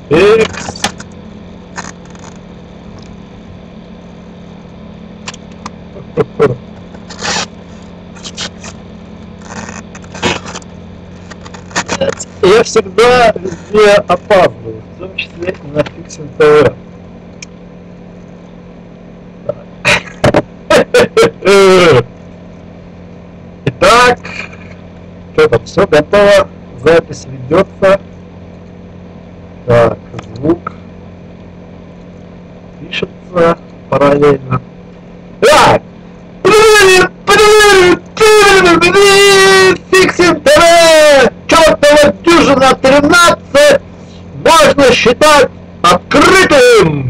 Икс. Я всегда везде опаздываю, в том числе и на Фиксинг ТВ. Итак, что там, все готово, запись ведется. Так, звук пишется параллельно. Так! Фиксинг ТВ! Чёртова дюжина 13! Можно считать открытым!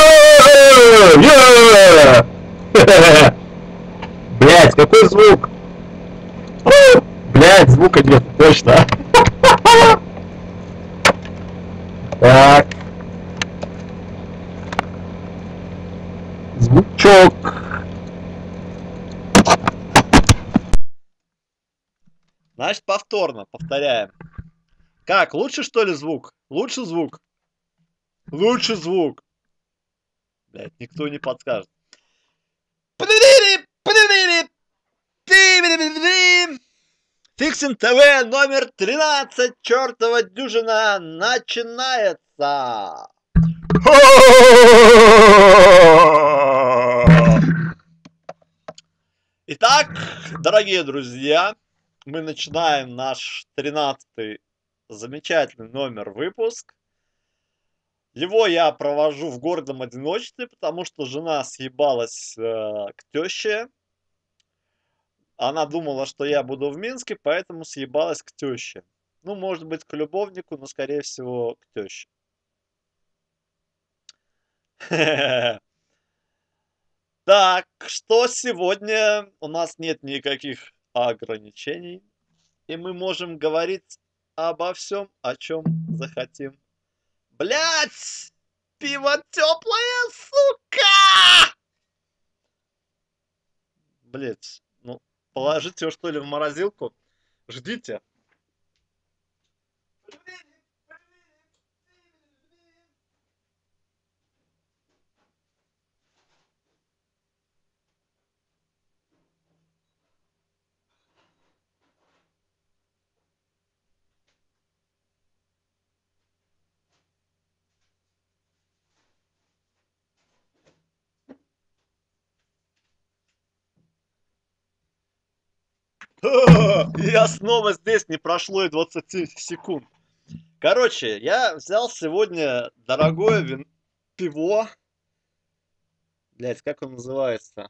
Блять, какой звук? Блять, звука нет, точно. Так. Звучок. Значит, повторно повторяем. Как, лучше что ли звук? Лучше звук? Лучше звук. Блять, никто не подскажет. Фиксинг ТВ номер 13, чертова дюжина, начинается. Итак, дорогие друзья, мы начинаем наш 13-й замечательный выпуск. Его я провожу в гордом одиночестве, потому что жена съебалась к теще. Она думала, что я буду в Минске, поэтому съебалась к теще. Ну, может быть, к любовнику, но, скорее всего, к теще. Так, что сегодня? У нас нет никаких ограничений, и мы можем говорить обо всем, о чем захотим. Блять! Пиво теплое, сука! Блять, ну, положите его, что ли, в морозилку. Ждите. Я снова здесь, не прошло и 20 секунд. Короче, я взял сегодня дорогое пиво. Блять, как он называется?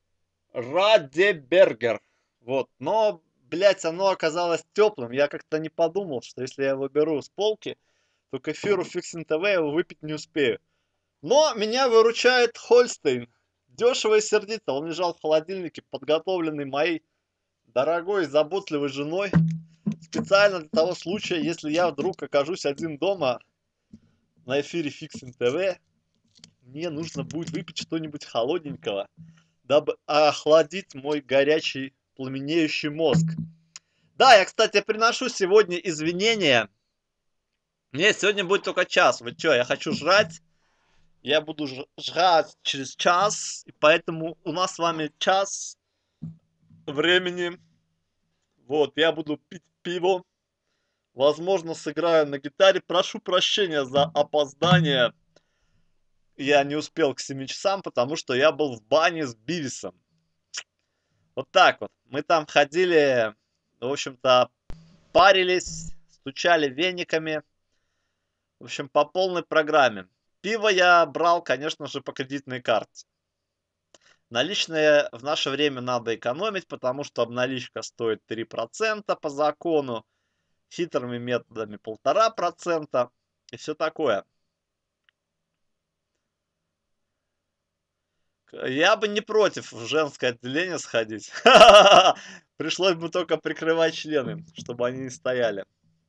Радебергер. Вот, но, блять, оно оказалось теплым. Я как-то не подумал, что если я его беру с полки, то к эфиру Фиксинг ТВ я его выпить не успею. Но меня выручает Хольстейн. Дешево и сердито. Он лежал в холодильнике, подготовленный моей дорогой и заботливой женой. Специально для того случая, если я вдруг окажусь один дома на эфире Фиксинг ТВ, мне нужно будет выпить что-нибудь холодненького, дабы охладить мой горячий, пламенеющий мозг. Да, я, кстати, приношу сегодня извинения. Мне сегодня будет только час. Вы чё, я хочу жрать. Я буду жрать через час. И поэтому у нас с вами час времени. Вот, я буду пить пиво. Возможно, сыграю на гитаре. Прошу прощения за опоздание. Я не успел к 7 часам, потому что я был в бане с Бивисом. Вот так вот. Мы там ходили, в общем-то, парились, стучали вениками. В общем, по полной программе. Пиво я брал, конечно же, по кредитной карте. Наличные в наше время надо экономить, потому что обналичка стоит 3% по закону. Хитрыми методами 1,5% и все такое. Я бы не против в женское отделение сходить. Пришлось бы только прикрывать члены, чтобы они не стояли.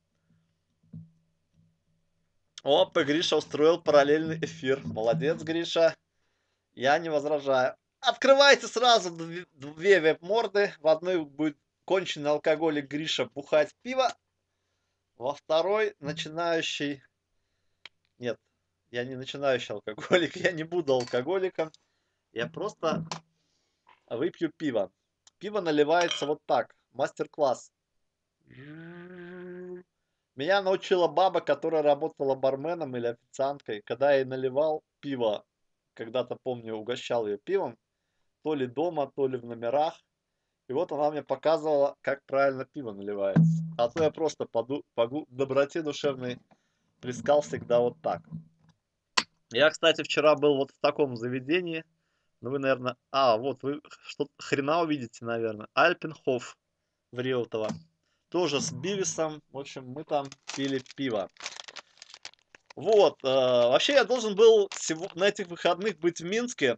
Оп, и Гриша устроил параллельный эфир. Молодец, Гриша. Я не возражаю. Открывайте сразу две веб-морды. В одной будет конченый алкоголик Гриша бухать пиво. Во второй начинающий Нет, я не начинающий алкоголик, я не буду алкоголиком. Я просто выпью пиво. Пиво наливается вот так. Мастер-класс. Меня научила баба, которая работала барменом или официанткой. Когда я ей наливал пиво, когда-то, помню, угощал ее пивом, то ли дома, то ли в номерах. И вот она мне показывала, как правильно пиво наливается. А то я просто по доброте душевной плескал всегда вот так. Я, кстати, вчера был вот в таком заведении. Ну, вы, наверное... А, вот вы что-то хрена увидите, наверное. Альпенхоф в Реутово. Тоже с Бивисом. В общем, мы там пили пиво. Вот. Вообще, я должен был на этих выходных быть в Минске.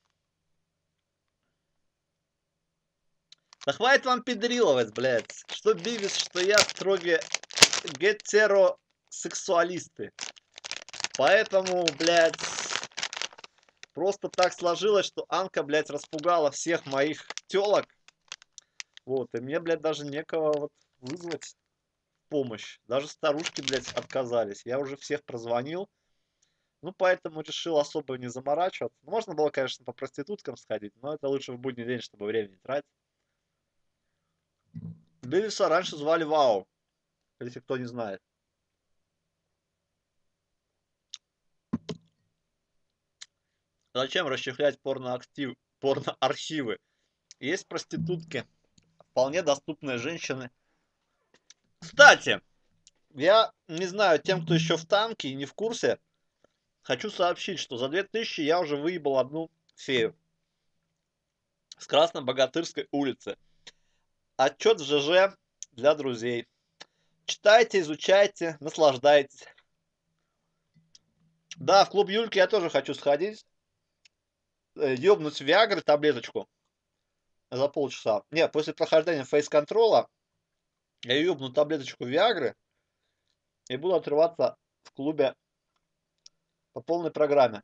Да хватит вам педриловать, блядь. Что Бивис, что я строгие гетеросексуалисты. Поэтому, блядь, просто так сложилось, что Анка, блядь, распугала всех моих телок. Вот, и мне, блядь, даже некого вот вызвать помощь. Даже старушки, блядь, отказались. Я уже всех прозвонил. Ну, поэтому решил особо не заморачиваться. Ну, можно было, конечно, по проституткам сходить, но это лучше в будний день, чтобы времени не тратить. Бивиса раньше звали Вау, если кто не знает. Зачем расчехлять порноархивы? Есть проститутки, вполне доступные женщины. Кстати, я не знаю, тем, кто еще в танке и не в курсе, хочу сообщить, что за 2000 я уже выебал одну фею с Красно-Богатырской улицы. Отчет в ЖЖ для друзей. Читайте, изучайте, наслаждайтесь. Да, в клуб Юльки я тоже хочу сходить. Ёбнуть Виагры таблеточку за полчаса. Не, после прохождения фейс-контрола я ёбну таблеточку Виагры и буду отрываться в клубе по полной программе.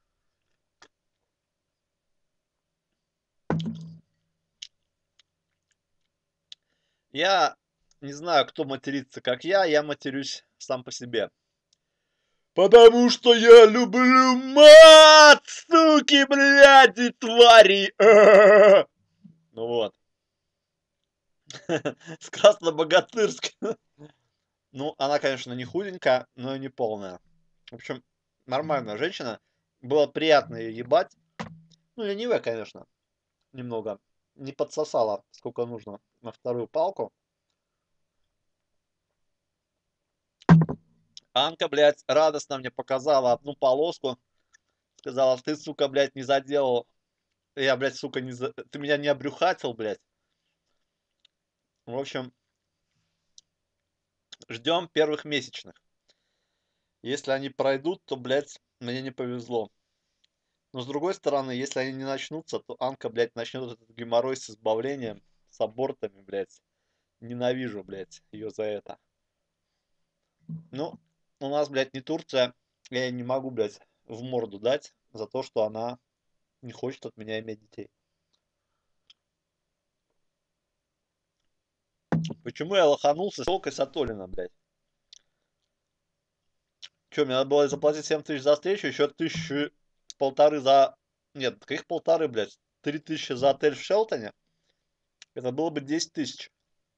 Я не знаю, кто матерится, как я матерюсь сам по себе. Потому что я люблю мат, суки, бляди, твари. Ну вот. С Красно-Богатырск. Ну, она, конечно, не худенькая, но и не полная. В общем, нормальная женщина. Было приятно ее ебать. Ну, ленивая, конечно, немного. Не подсосала, сколько нужно на вторую палку. Анка, блядь, радостно мне показала одну полоску. Сказала, ты, сука, блядь, не заделал. Я, блядь, сука, ты меня не обрюхатил, блядь. В общем, ждем первых месячных. Если они пройдут, то, блядь, мне не повезло. Но с другой стороны, если они не начнутся, то Анка, блядь, начнет этот геморрой с избавлением, с абортами, блядь. Ненавижу, блядь, ее за это. Ну, у нас, блядь, не Турция. Я ей не могу, блядь, в морду дать за то, что она не хочет от меня иметь детей. Почему я лоханулся с Толкой Сатолина, блядь? Че, мне надо было заплатить 7 тысяч за встречу, еще 1500 за... Нет, каких полторы, блядь? 3000 за отель в Шелтоне? Это было бы 10 тысяч.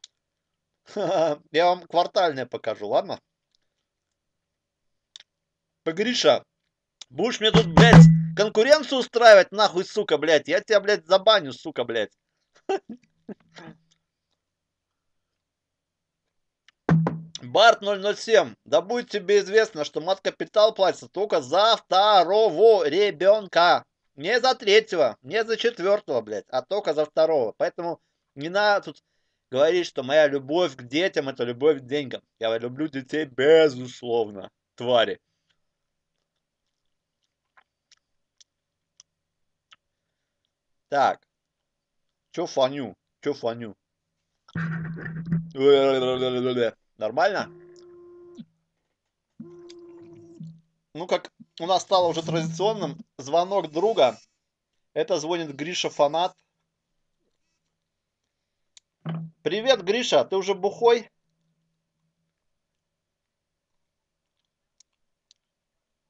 Я вам квартальное покажу, ладно? Гриша, будешь мне тут, блядь, конкуренцию устраивать, нахуй, сука, блядь? Я тебя, блядь, забаню, сука, блядь. Барт 007, да будет тебе известно, что мат-капитал платится только за второго ребенка. Не за третьего, не за четвертого, блядь, а только за второго. Поэтому не надо тут говорить, что моя любовь к детям это любовь к деньгам. Я люблю детей безусловно, твари. Так, чё фаню? Чё фаню? Нормально? Ну, как у нас стало уже традиционным, звонок друга. Это звонит Гриша Фанат. Привет, Гриша, ты уже бухой?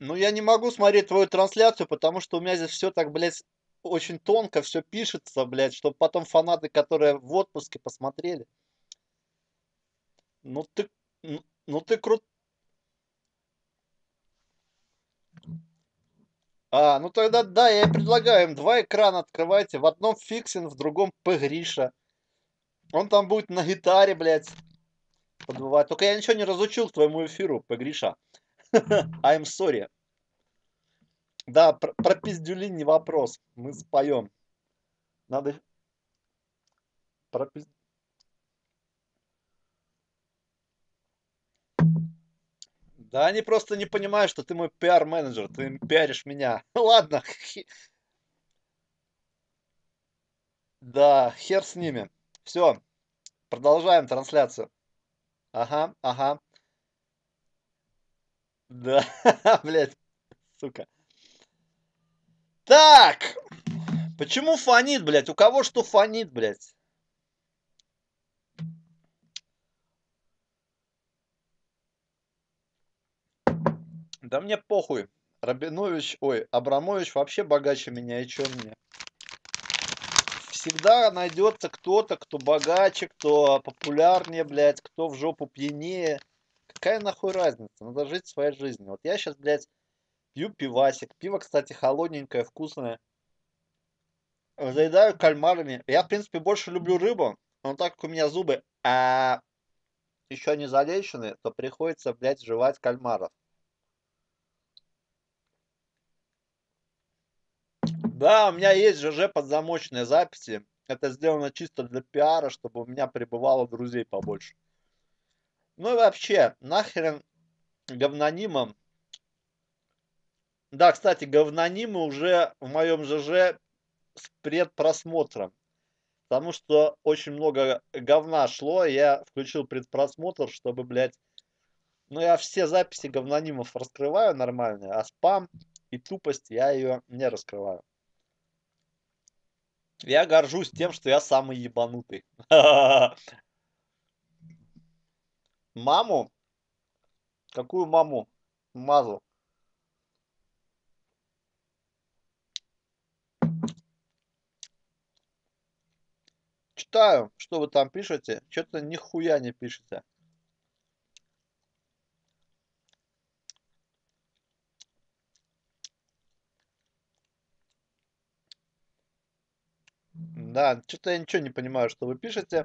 Ну, я не могу смотреть твою трансляцию, потому что у меня здесь все так, блядь, очень тонко все пишется, блядь, чтобы потом фанаты, которые в отпуске, посмотрели. Ну ты, ну ты крут. Ну тогда да, я и предлагаю им два экрана открывайте. В одном Фиксин, в другом П. Гриша. Он там будет на гитаре, блядь, подбывать. Только я ничего не разучил к твоему эфиру, П. Гриша. I'm sorry. Да, про пиздюли не вопрос. Мы споем. Надо про пиз- Да они просто не понимают, что ты мой пиар-менеджер, ты им пиаришь меня. Ладно, да, хер с ними. Все, продолжаем трансляцию. Ага, ага. Да, блядь, сука. Так, почему фонит, блядь? У кого что фонит, блядь? Да мне похуй. Рабинович, ой, Абрамович вообще богаче меня, и чё мне? Всегда найдется кто-то, кто богаче, кто популярнее, блядь, кто в жопу пьянее. Какая нахуй разница? Надо жить своей жизнью. Вот я сейчас, блядь, пью пивасик. Пиво, кстати, холодненькое, вкусное. Заедаю кальмарами. Я, в принципе, больше люблю рыбу. Но так как у меня зубы еще не залечены, то приходится, блядь, жевать кальмаров. Да, у меня есть ЖЖ подзамочные записи. Это сделано чисто для пиара, чтобы у меня прибывало друзей побольше. Ну и вообще, нахрен говнонимам. Да, кстати, говнонимы уже в моем ЖЖ с предпросмотром. Потому что очень много говна шло, и я включил предпросмотр, чтобы, блядь... Ну, я все записи говнонимов раскрываю нормально, а спам и тупость я ее не раскрываю. Я горжусь тем, что я самый ебанутый. Маму? Какую маму? Мазу. Читаю, что вы там пишете. Что-то нихуя не пишете. Да, что-то я ничего не понимаю, что вы пишете.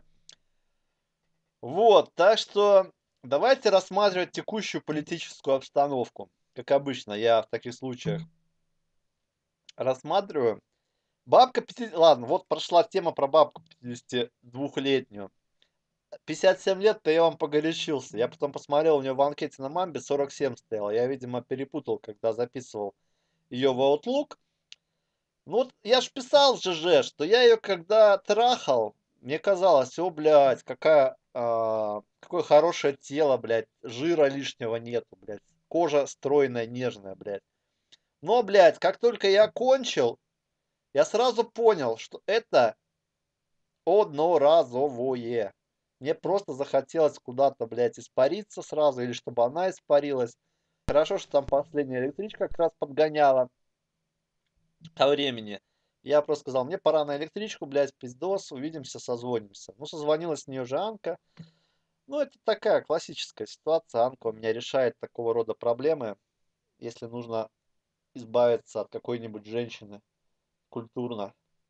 Вот, так что давайте рассматривать текущую политическую обстановку. Как обычно, я в таких случаях рассматриваю. Бабка 50... Ладно, вот прошла тема про бабку 52-летнюю. 57 лет-то я вам погорячился. Я потом посмотрел, у нее в анкете на Мамбе 47 стояло. Я, видимо, перепутал, когда записывал ее в Outlook. Ну вот я ж писал в ЖЖ, что я ее когда трахал, мне казалось, о, блядь, какое хорошее тело, блядь, жира лишнего нету, блядь, кожа стройная, нежная, блядь. Но, блядь, как только я кончил, я сразу понял, что это одноразовое. Мне просто захотелось куда-то, блядь, испариться сразу, или чтобы она испарилась. Хорошо, что там последняя электричка как раз подгоняла ко времени. Я просто сказал, мне пора на электричку, блядь, пиздос, увидимся, созвонимся. Ну, созвонилась с нее же Анка. Ну, это такая классическая ситуация. Анка у меня решает такого рода проблемы, если нужно избавиться от какой-нибудь женщины культурно.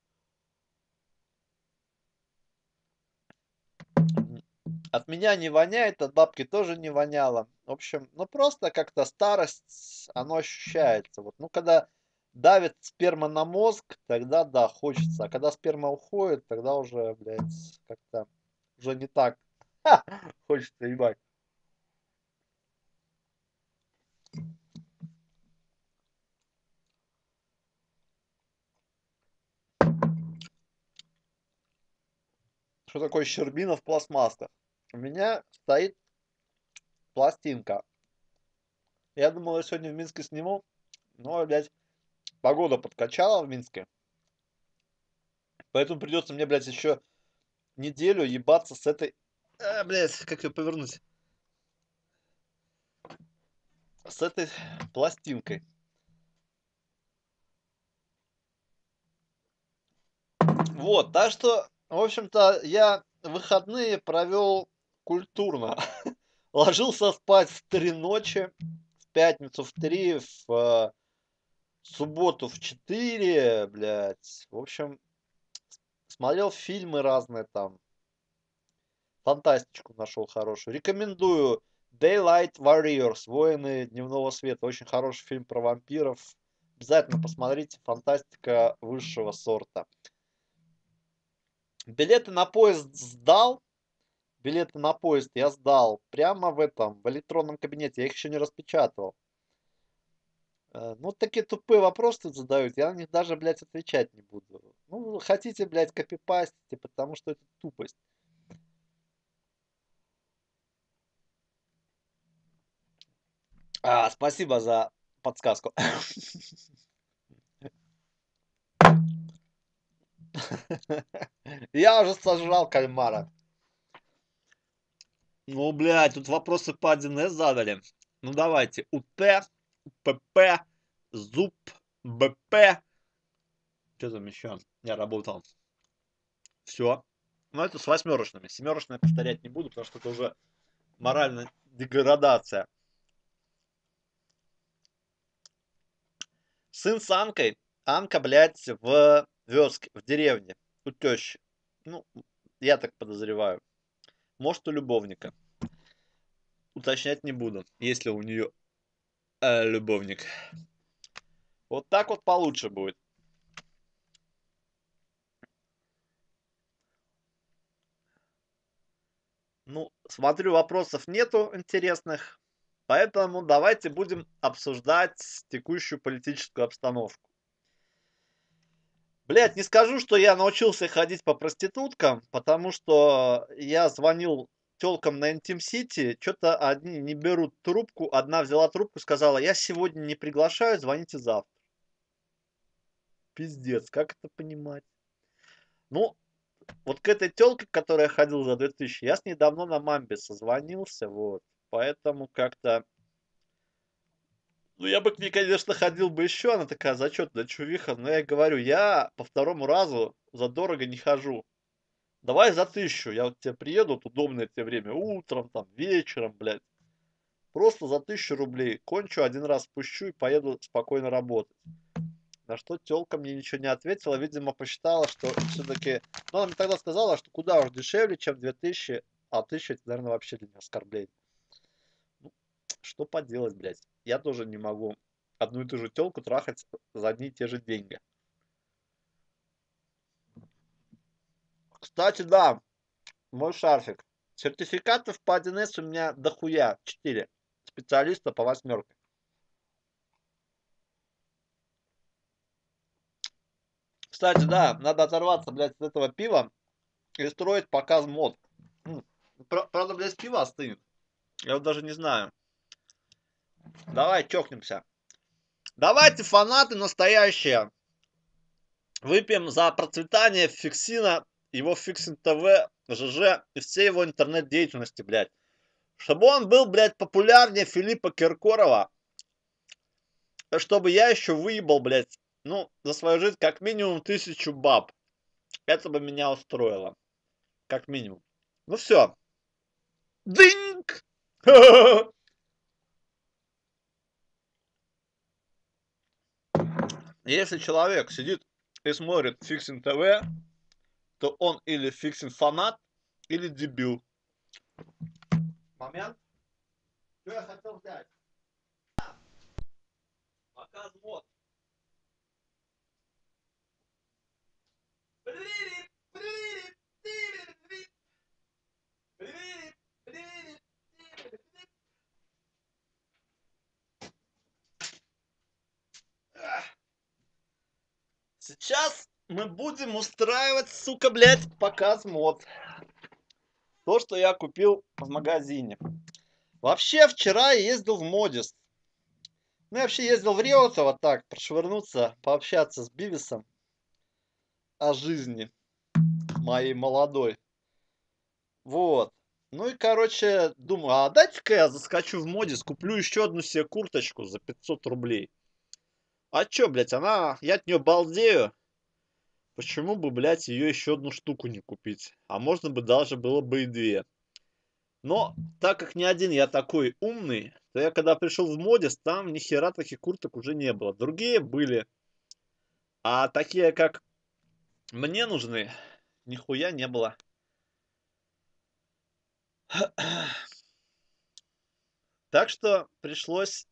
От меня не воняет, от бабки тоже не воняло. В общем, ну просто как-то старость, оно ощущается. Вот, ну когда давит сперма на мозг, тогда да, хочется. А когда сперма уходит, тогда уже, блядь, как-то уже не так хочется, ебать. Что такое щербина в пластмассах? У меня стоит пластинка. Я думал, я сегодня в Минске сниму, но, блядь, погода подкачала в Минске. Поэтому придется мне, блядь, еще неделю ебаться с этой... блядь, как ее повернуть? с этой пластинкой. Вот, так что, в общем-то, я выходные провел культурно. Ложился спать в 3 ночи, в пятницу в 3, в субботу в 4, блядь. В общем, смотрел фильмы разные там. Фантастику нашел хорошую. Рекомендую Daylight Warriors, Воины Дневного Света. Очень хороший фильм про вампиров. Обязательно посмотрите. Фантастика высшего сорта. Билеты на поезд сдал. Билеты на поезд я сдал прямо в этом, в электронном кабинете. Я их еще не распечатывал. Ну, такие тупые вопросы тут задают. Я на них даже, блядь, отвечать не буду. Ну, хотите, блядь, копипастите, потому что это тупость. Спасибо за подсказку. Я уже сожрал кальмара. Ну, блядь, тут вопросы по 1С задали. Ну, давайте. УТ, ПП, ЗУП, БП. Что там еще? Я работал. Все. Ну, это с восьмерочными. Семерочные повторять не буду, потому что это уже моральная деградация. Сын с Анкой. Анка, блядь, в вёске, в деревне. У тещи. Ну, я так подозреваю. Может, у любовника. Уточнять не буду, если у нее любовник. Вот так вот получше будет. Ну, смотрю, вопросов нету интересных. Поэтому давайте будем обсуждать текущую политическую обстановку. Блять, не скажу, что я научился ходить по проституткам, потому что я звонил тёлкам на Интим Сити, что-то одни не берут трубку, одна взяла трубку, сказала, я сегодня не приглашаю, звоните завтра. Пиздец, как это понимать? Ну, вот к этой тёлке, к которой я ходил за 2000, я с ней давно на Мамбе созвонился, вот. Поэтому как-то... Ну, я бы к ней, конечно, ходил бы еще, она такая зачетная чувиха, но я ей говорю, я по второму разу задорого не хожу. Давай за 1000, я вот тебе приеду, вот удобное тебе время, утром, там, вечером, блядь. Просто за 1000 рублей кончу, один раз спущу и поеду спокойно работать. На что тёлка мне ничего не ответила, видимо, посчитала, что все-таки... Ну, она мне тогда сказала, что куда уж дешевле, чем 2000, а 1000 это, наверное, вообще для меня оскорбление. Ну, что поделать, блядь. Я тоже не могу одну и ту же тёлку трахать за одни и те же деньги. Кстати, да, мой шарфик. Сертификатов по 1С у меня дохуя. 4 специалиста по восьмерке. Кстати, да, надо оторваться, блядь, от этого пива и строить показ мод. Правда, блядь, пиво остынет. Я вот даже не знаю. Давай чокнемся. Давайте, фанаты настоящие. Выпьем за процветание Фиксина, его Фиксин ТВ, ЖЖ и всей его интернет-деятельности, блядь. Чтобы он был, блядь, популярнее Филиппа Киркорова. Чтобы я еще выебал, блядь, ну, за свою жизнь как минимум 1000 баб. Это бы меня устроило. Как минимум. Ну все. Дынк! Если человек сидит и смотрит Фиксин ТВ, то он или Фиксин фанат, или дебил. Момент. Что я хотел взять? Показ вот. Сейчас мы будем устраивать, сука, блядь, показ мод. То, что я купил в магазине. Вообще, вчера я ездил в Модис. Ну, я вообще ездил в Реутово так, прошвырнуться, пообщаться с Бивисом о жизни моей молодой. Вот. Ну и, короче, думаю, а дайте-ка я заскочу в моде, куплю еще одну себе курточку за 500 рублей. А чё, блядь, я от нее балдею. Почему бы, блядь, ее еще одну штуку не купить? А можно бы даже было бы и две. Но, так как не один я такой умный, то я когда пришел в модис, там ни хера таких курток уже не было. Другие были, а такие, как мне нужны, нихуя не было. Так что пришлось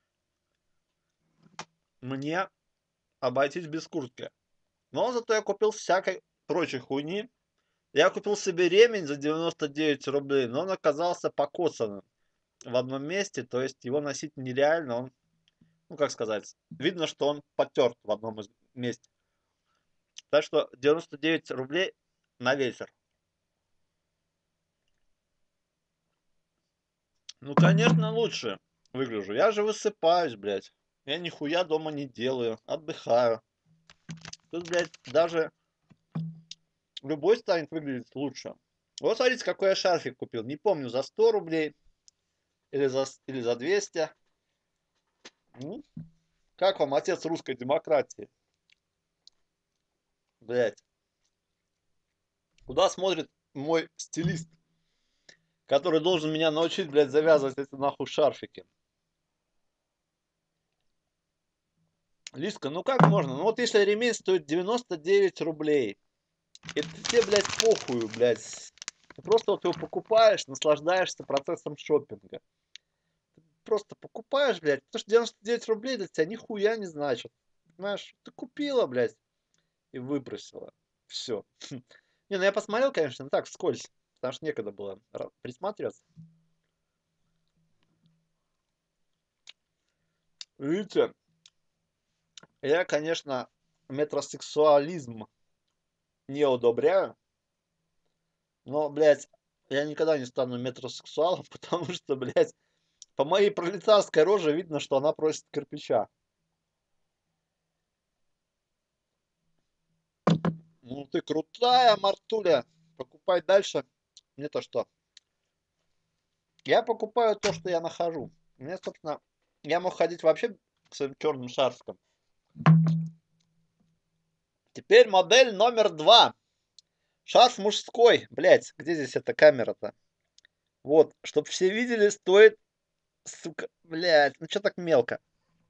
мне обойтись без куртки. Но зато я купил всякой прочей хуйни. Я купил себе ремень за 99 рублей, но он оказался покоцанным в одном месте, то есть его носить нереально, он, ну как сказать, видно, что он потерт в одном из месте. Так что 99 рублей на ветер. Ну, конечно, лучше выгляжу. Я же высыпаюсь, блядь. Я нихуя дома не делаю, отдыхаю. Тут, блядь, даже любой станет выглядеть лучше. Вот смотрите, какой я шарфик купил. Не помню, за 100 рублей или за 200. Ну, как вам, отец русской демократии? Блядь. Куда смотрит мой стилист, который должен меня научить, блядь, завязывать эти нахуй шарфики? Лиска, ну как можно? Ну вот если ремень стоит 99 рублей, это тебе, блядь, похую, блядь. Ты просто вот его покупаешь, наслаждаешься процессом шопинга. Просто покупаешь, блядь, потому что 99 рублей для тебя нихуя не значит. Понимаешь, ты купила, блядь, и выбросила. Все. Не, ну я посмотрел, конечно, ну так, вскользь, потому что некогда было присматриваться. Видите, я, конечно, метросексуализм не одобряю, но, блядь, я никогда не стану метросексуалом, потому что, блядь, по моей пролетарской роже видно, что она просит кирпича. Ну ты крутая, Мартуля. Покупай дальше. Мне-то что? Я покупаю то, что я нахожу. Мне, собственно, я мог ходить вообще к своим черным шарфикам. Теперь модель номер 2. Шарф мужской. Блять, где здесь эта камера-то? Вот, чтобы все видели, стоит, сука, блять, ну что так мелко?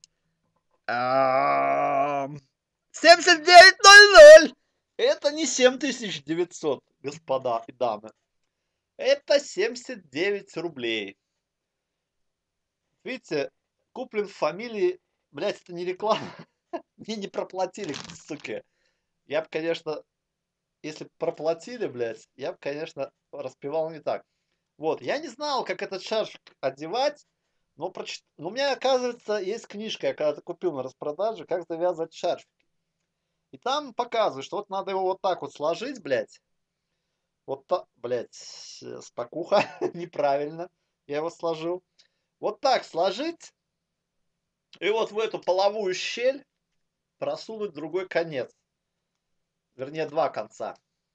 79,00. Это не 7900, господа и дамы. Это 79 рублей. Видите, куплен в фамилии, блять, это не реклама. Мне не проплатили, сука. Я бы, конечно, если бы проплатили, блядь, я бы, конечно, распевал не так. Вот, я не знал, как этот шарфик одевать, но у меня, оказывается, есть книжка, я когда-то купил на распродаже, как завязывать шарфик. И там показывают, что вот надо его вот так вот сложить, блядь. Вот так, блядь, спокуха, неправильно я его сложил. Вот так сложить, и вот в эту половую щель просунуть другой конец. Вернее, два конца.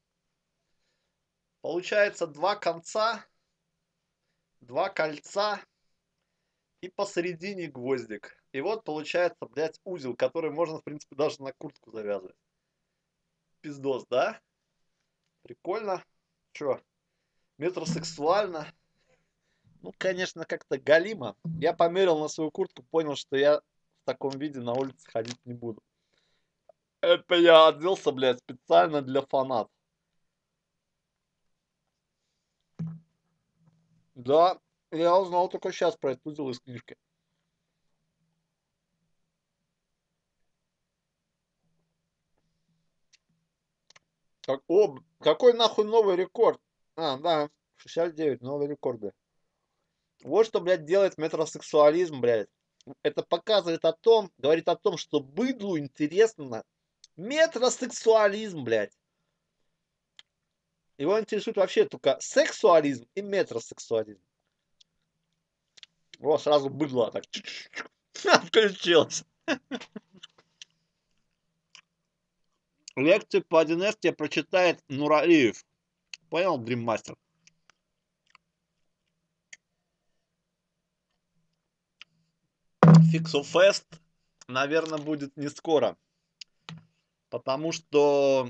Получается два конца, два кольца и посередине гвоздик. И вот получается, блядь, узел, который можно, в принципе, даже на куртку завязывать. Пиздос, да? Прикольно. Чё, метросексуально? Ну, конечно, как-то галимо. Я померил на свою куртку, понял, что я в таком виде на улице ходить не буду. Это я оделся, блядь, специально для фанат. Да, я узнал только сейчас про этот узел из книжки. Какой нахуй новый рекорд? А, да, 69, новые рекорды. Вот что, блядь, делает метросексуализм, блядь. Это показывает о том, говорит о том, что быдлу интересно метросексуализм, блядь. Его интересует вообще только сексуализм и метросексуализм. Вот сразу быдло так включилось. Лекцию по 1С тебе прочитает Нуралиев. Понял, Дриммастер? Фиксофест, наверное, будет не скоро. Потому что...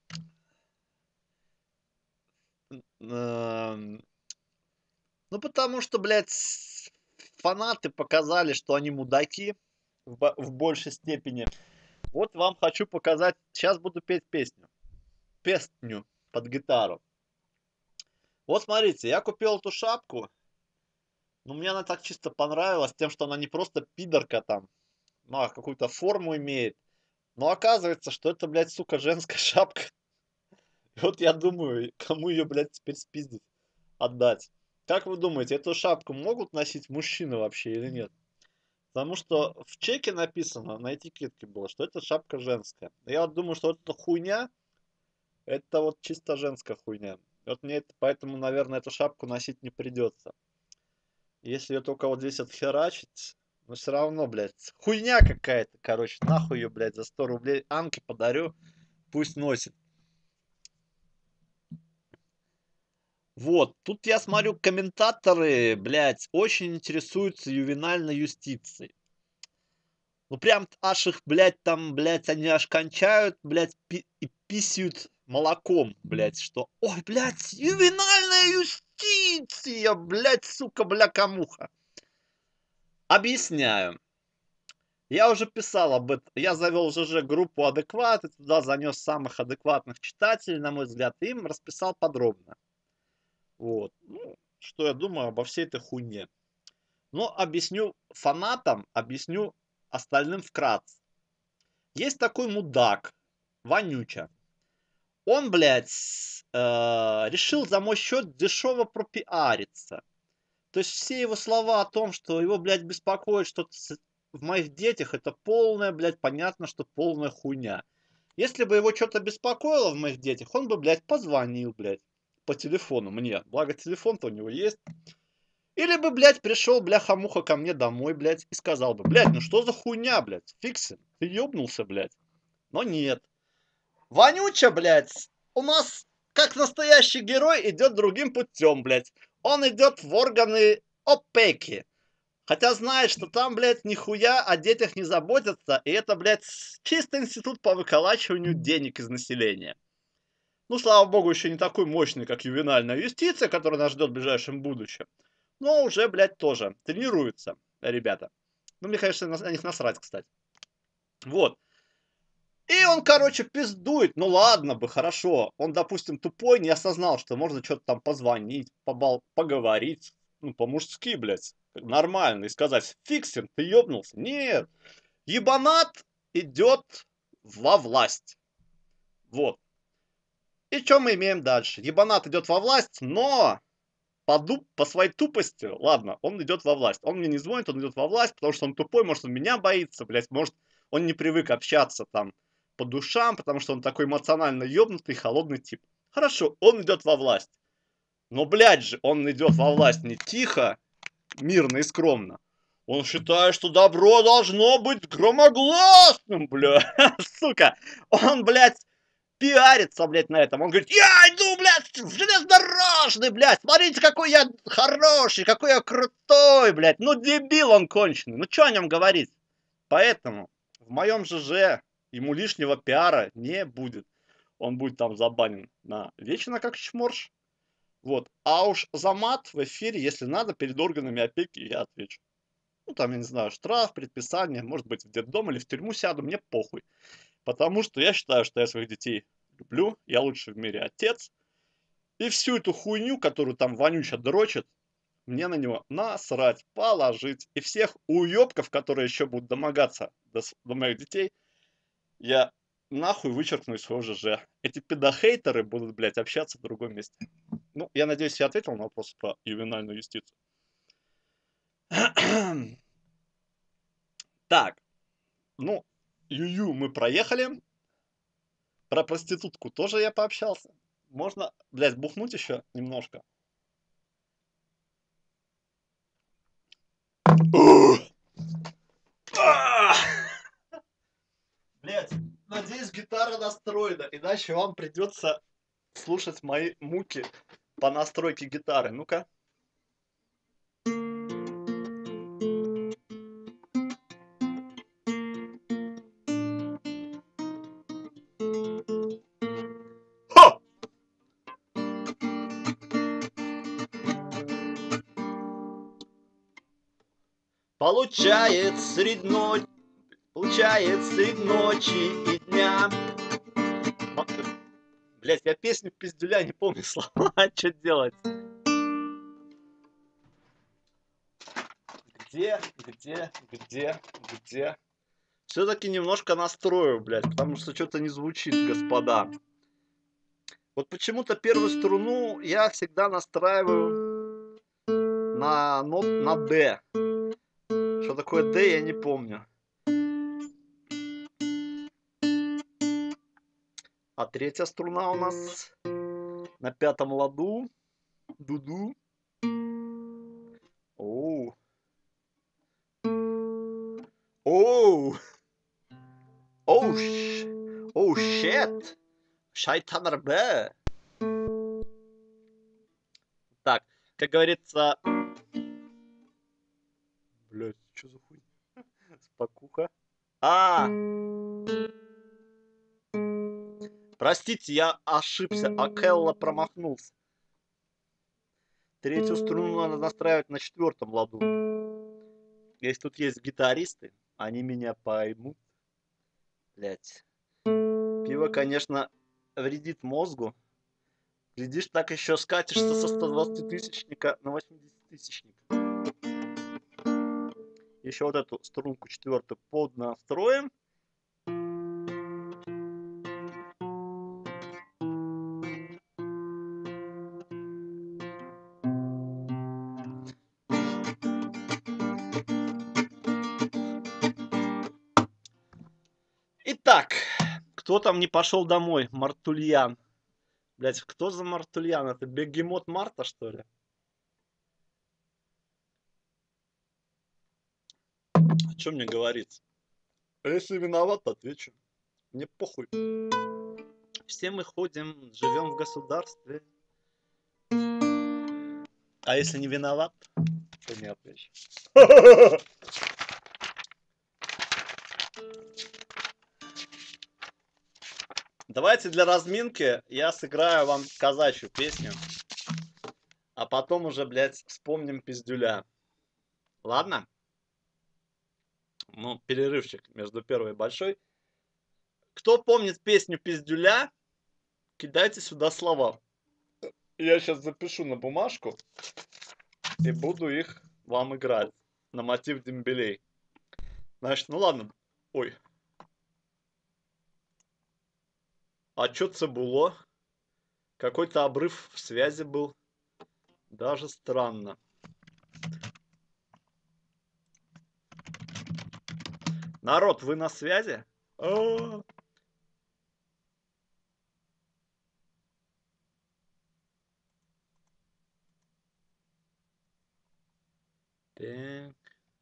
эм, Ну, потому что, блядь, фанаты показали, что они мудаки в большей степени. Вот вам хочу показать. Сейчас буду петь песню. Песню под гитару. Вот смотрите, я купил эту шапку. Но мне она так чисто понравилась тем, что она не просто пидорка там, ну, а какую-то форму имеет. Но оказывается, что это, блядь, сука, женская шапка. И вот я думаю, кому ее, блядь, теперь спиздить, отдать. Как вы думаете, эту шапку могут носить мужчины вообще или нет? Потому что в чеке написано, на этикетке было, что это шапка женская. Я вот думаю, что вот эта хуйня, это вот чисто женская хуйня. Вот мне это, поэтому, наверное, эту шапку носить не придется. Если ее только вот здесь отхерачить, но все равно, блядь, хуйня какая-то, короче, нахуй ее, блядь, за 100 рублей Анке подарю, пусть носит. Вот, тут я смотрю, комментаторы, блядь, очень интересуются ювенальной юстицией. Ну прям аж их, блядь, там, блядь, они аж кончают, блядь, и писают молоком, блядь, что, ой, блядь, ювенальная юстиция, блядь, сука, бля-камуха. Объясняю. Я уже писал об этом, я завел ЖЖ группу адекват, и туда занес самых адекватных читателей, на мой взгляд, и им расписал подробно. Вот, ну, что я думаю обо всей этой хуйне. Но объясню фанатам, объясню остальным вкратце. Есть такой мудак, Вонюча. Он, блядь, решил за мой счет дешево пропиариться. То есть все его слова о том, что его, блядь, беспокоит что-то в моих детях, это полная, блядь, понятно, что полная хуйня. Если бы его что-то беспокоило в моих детях, он бы, блядь, позвонил, блядь, по телефону мне. Благо телефон-то у него есть. Или бы, блядь, пришел, бляха-муха, ко мне домой, блядь, и сказал бы, блядь, ну что за хуйня, блядь, Фиксин, ты ёбнулся, блядь. Но нет. Вонюча, блядь, у нас, как настоящий герой, идет другим путем, блядь. Он идет в органы опеки. Хотя знает, что там, блядь, нихуя о детях не заботятся, и это, блядь, чистый институт по выколачиванию денег из населения. Ну, слава богу, еще не такой мощный, как ювенальная юстиция, которая нас ждет в ближайшем будущем. Но уже, блядь, тоже тренируются ребята. Ну, мне, конечно, на них насрать, кстати. Вот. И он, короче, пиздует. Ну ладно бы, хорошо. Он, допустим, тупой, не осознал, что можно что-то там позвонить, поговорить. Ну, по-мужски, блядь. Нормально. И сказать, Фиксин, ты ёбнулся? Нет. Ебанат идет во власть. Вот. И что мы имеем дальше? Ебанат идет во власть, но по своей тупости, ладно, он идет во власть. Он мне не звонит, он идет во власть, потому что он тупой, может, он меня боится, блядь, может, он не привык общаться там по душам, потому что он такой эмоционально ёбнутый, холодный тип. Хорошо, он идет во власть. Но, блядь же, он идет во власть не тихо, мирно и скромно. Он считает, что добро должно быть громогласным, бля, сука. Он, блядь, пиарится, блядь, на этом. Он говорит, я иду, блядь, в железнодорожный, блядь, смотрите, какой я хороший, какой я крутой, блядь. Ну, дебил он конченый, ну, что о нем говорить? Поэтому в моем ЖЖ ему лишнего пиара не будет. Он будет там забанен на вечно, как чморш. Вот. А уж за мат в эфире, если надо, перед органами опеки я отвечу. Ну, там, я не знаю, штраф, предписание, может быть, в детдом или в тюрьму сяду, мне похуй. Потому что я считаю, что я своих детей люблю, я лучший в мире отец. И всю эту хуйню, которую там вонюча дрочит, мне на него насрать, положить. И всех уёбков, которые еще будут домогаться до моих детей, я нахуй вычеркну из своего ЖЖ. Эти педохейтеры будут, блядь, общаться в другом месте. Ну, я надеюсь, я ответил на вопрос про ювенальную юстицию. Так, ну, Юю мы проехали. Про проститутку тоже я пообщался. Можно, блядь, бухнуть еще немножко. Блядь, надеюсь, гитара настроена, иначе вам придется слушать мои муки по настройке гитары. Ну-ка. Получает средь ночи и дня. Блять, я песню пиздюля не помню слова, что делать? Где? Все-таки немножко настрою, блядь, потому что что-то не звучит, господа. Вот почему-то первую струну я всегда настраиваю на D. Что такое D, я не помню. А третья струна у нас на пятом ладу. Дуду. Оу. Оу. Оу. Оу, щет. Шайтанарбе. Так, как говорится... Блять, что за хуйня? Спокуха. Простите, я ошибся. Акелла промахнулся. Третью струну надо настраивать на четвертом ладу. Если тут есть гитаристы, они меня поймут. Блять. Пиво, конечно, вредит мозгу. Глядишь, так еще скатишься со 120-тысячника на 80-тысячник. Еще вот эту струнку четвертую поднастроим. Итак, кто там не пошел домой? Мартульян. Блять, кто за Мартульян? Это бегемот Марта, что ли? Что мне говорить? Если виноват, отвечу. Мне похуй. Все мы ходим, живем в государстве. А если не виноват, то не отвечу. Давайте для разминки я сыграю вам казачью песню. А потом уже, блядь, вспомним пиздюля. Ладно? Ну, перерывчик между первой и большой. Кто помнит песню пиздюля, кидайте сюда слова. Я сейчас запишу на бумажку и буду их вам играть на мотив дембелей. Значит, ну ладно. Ой. А чё це было? Какой-то обрыв в связи был. Даже странно. Народ, вы на связи? Так.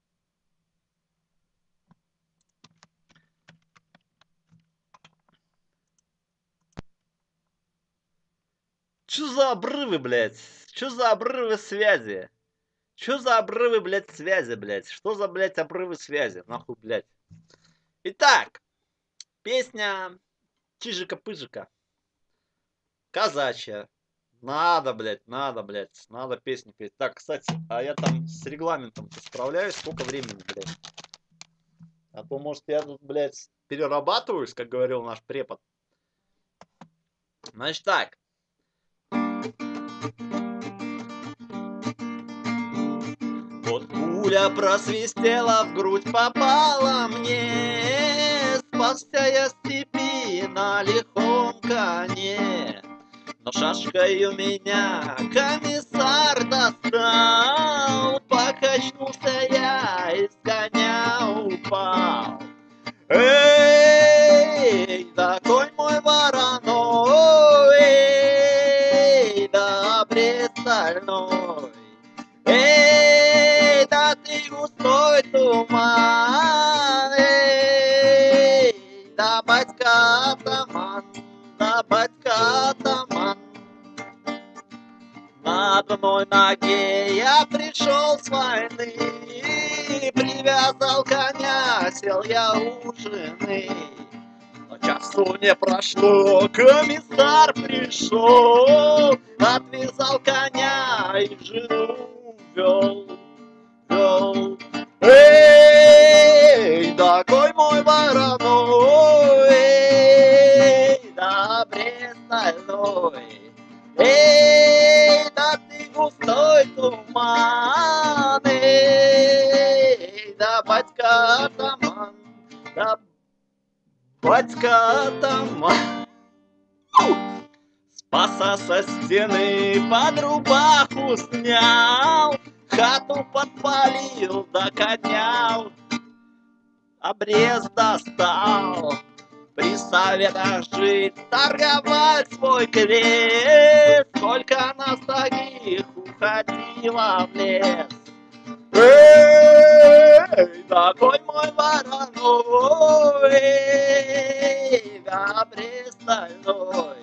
Чё за обрывы, блядь? Чё за обрывы связи? Чё за обрывы, блядь, связи, блядь? Что за, блядь, обрывы связи? Нахуй, блядь. Итак, песня Чижика-Пыжика. Казачья. Надо, блядь, надо песни петь. Так, кстати, а я там с регламентом справляюсь. Сколько времени, блядь? А то, может, я тут, блядь, перерабатываюсь, как говорил наш препод. Значит так. Вот пуля просвистела, в грудь попала мне. Спасся я в степи на лихом коне. Но шашкой у меня комиссар достал. Покачнулся я и с коня упал. Эй, да конь мой вороной, эй, да брест стальной, эй, да ты густой туман, эй, да батька атаман, да батька атаман. На одной ноге я пришел с войны, привязал коня, сел я у жены. Но часу не прошло, комиссар пришел, отвязал коня и жену вел. Эй, такой мой вороной, эй, да брест стальной, эй, да ты густой туман, эй, да батька атаман, да батька атаман. Спаса со стены под рубаху снял, хату подпалил, доконял, обрез достал. При советах жить, торговать свой крест, сколько нас таких уходило в лес. Эй, такой мой вороной, эй, обрез стальной.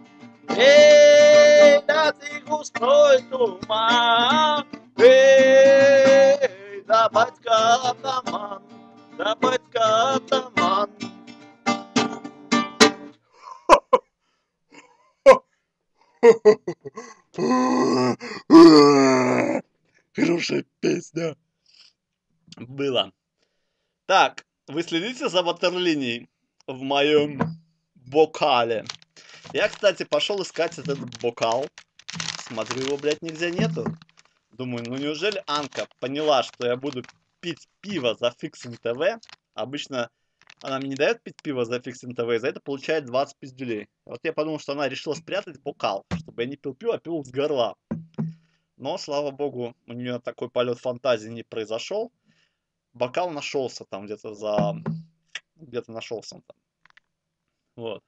Эй, да ты густой туман, эй, да батька атаман, да батька атаман. Хорошая песня. Было. Так, вы следите за ватерлинией в моем бокале? Я, кстати, пошел искать этот бокал. Смотрю, его, блядь, нигде нету. Думаю, ну неужели Анка поняла, что я буду пить пиво за Fixin TV? Обычно она мне не дает пить пиво за Fixin TV, и за это получает 20 пиздюлей. Вот я подумал, что она решила спрятать бокал, чтобы я не пил пиво, а пил с горла. Но, слава богу, у нее такой полет фантазии не произошел. Бокал нашелся там где-то за... Где-то нашелся он там. Вот.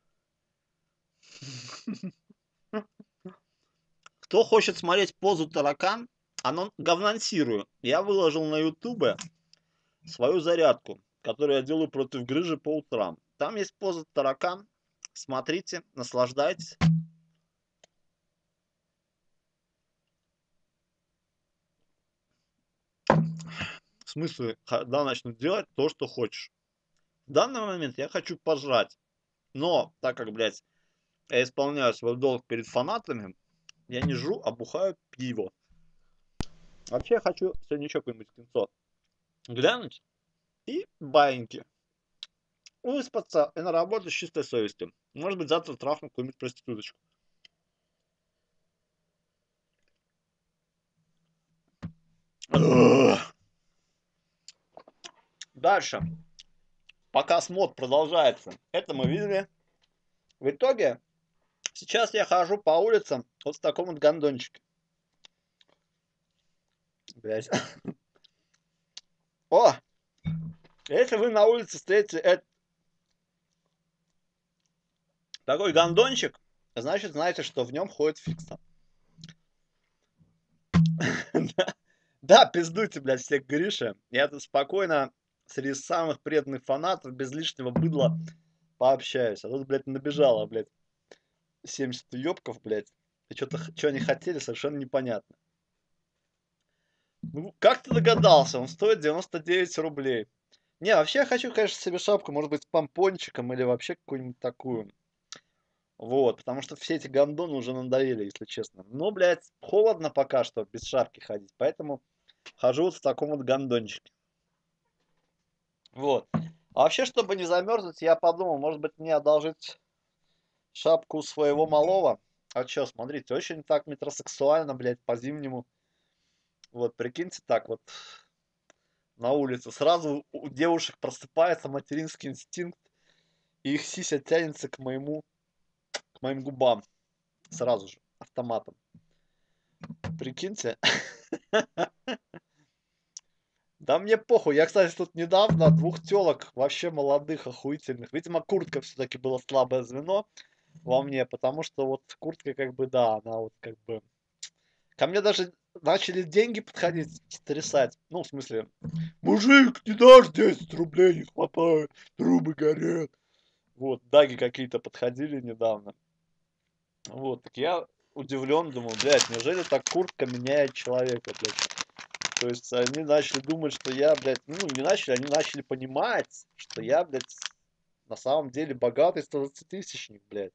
Кто хочет смотреть позу таракан, говнансирую. Я выложил на ютубе свою зарядку, которую я делаю против грыжи по утрам. Там есть поза таракан. Смотрите, наслаждайтесь. В смысле, когда начну делать то, что хочешь. В данный момент я хочу пожрать. Но, так как, блядь, я исполняю свой долг перед фанатами, я не жру, а бухаю пиво. Вообще я хочу сегодня еще какое-нибудь кинцо глянуть и баиньки. Выспаться и на работу с чистой совестью. Может быть, завтра трахну какую-нибудь проституточку. Дальше. Показ мод продолжается. Это мы видели. В итоге, сейчас я хожу по улицам вот в таком вот гондончике. Блять. О! Если вы на улице встретите такой гондончик, значит, знаете, что в нем ходит Фикса. Да, пиздуйте, блядь, всех Гриша. Я тут спокойно среди самых преданных фанатов без лишнего быдла пообщаюсь. А тут, блядь, набежало, блядь, 70 ёбков, блядь. И что они хотели, совершенно непонятно. Ну, как ты догадался? Он стоит 99 рублей. Не, вообще я хочу, конечно, себе шапку, может быть, с помпончиком или вообще какую-нибудь такую. Вот, потому что все эти гондоны уже надоели, если честно. Но, блядь, холодно пока что без шапки ходить, поэтому хожу вот в таком вот гондончике. Вот. А вообще, чтобы не замерзнуть, я подумал, может быть, мне одолжить шапку своего малого. А чё, смотрите, очень так метросексуально, блядь, по-зимнему. Вот, прикиньте так вот на улице. Сразу у девушек просыпается материнский инстинкт, и их сися тянется к моим губам. Сразу же, автоматом. Прикиньте. Да мне похуй. Я, кстати, тут недавно двух телок вообще молодых, охуительных. Видимо, куртка все-таки было слабое звено во мне, потому что вот куртка как бы, да, она вот как бы... Ко мне даже начали деньги подходить, трясать. Ну, в смысле, мужик, не дашь 10 рублей, не хватает, трубы горят. Вот, даги какие-то подходили недавно. Вот, так я удивлен, думаю, блядь, неужели так куртка меняет человека, блядь? То есть они начали думать, что я, блядь, ну не начали, они начали понимать, что я, блядь, на самом деле богатый 120-тысячник, блядь.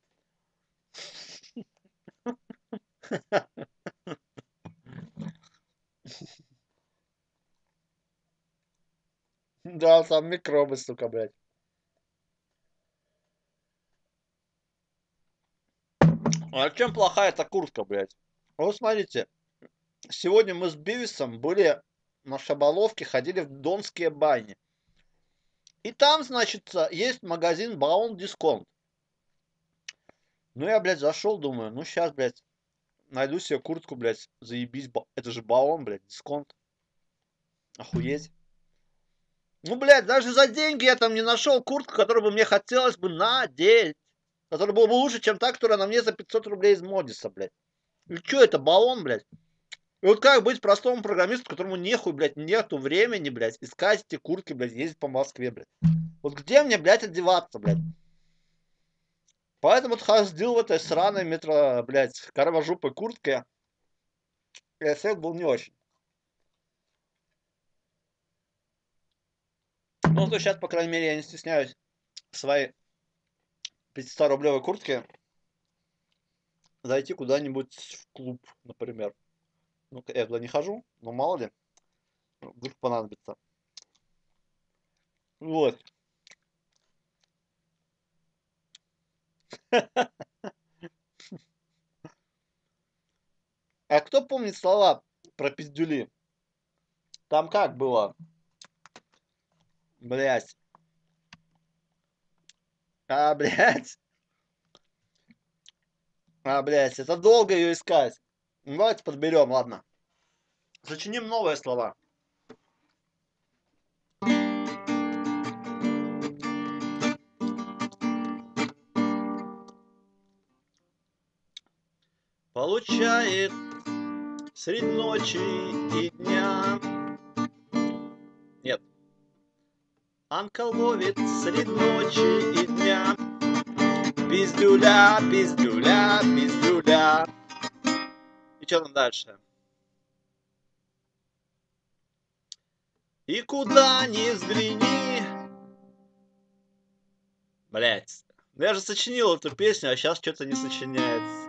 Да, там микробы, сука, блядь. А чем плохая эта куртка, блядь? Вот смотрите, сегодня мы с Бивисом были на Шаболовке, ходили в Донские бани. И там, значит, есть магазин Баун Дисконт. Ну, я, блядь, зашел, думаю, ну, сейчас, блядь, найду себе куртку, блядь, заебись. Это же Баун, блядь, дисконт. Охуеть. Ну, блядь, даже за деньги я там не нашел куртку, которую бы мне хотелось бы надеть. Которая была бы лучше, чем та, которая на мне за 500 рублей из Модиса, блядь. И чё это, баллон, блядь? И вот как быть простому программисту, которому нехуй, блядь, нету времени, блядь, искать эти куртки, блядь, ездить по Москве, блядь. Вот где мне, блядь, одеваться, блядь? Поэтому вот ходил в этой сраной метро, блядь, корово-жопой куртке. И эффект был не очень. Ну, то сейчас, по крайней мере, я не стесняюсь в своей 500-рублевой куртке зайти куда-нибудь в клуб, например. Ну, я туда не хожу, но мало ли, вдруг понадобится. Вот. А кто помнит слова про пиздюли? Там как было? Блять. Блять. Блять, это долго ее искать. Ну, давайте подберем, ладно. Сочиним новые слова. Получает средь ночи и дня. Нет. Анкл ловит средь ночи и дня. Пиздюля, пиздюля, пиздюля. И что там дальше? И куда ни взгляни. Блять. Ну я же сочинил эту песню, а сейчас что-то не сочиняется.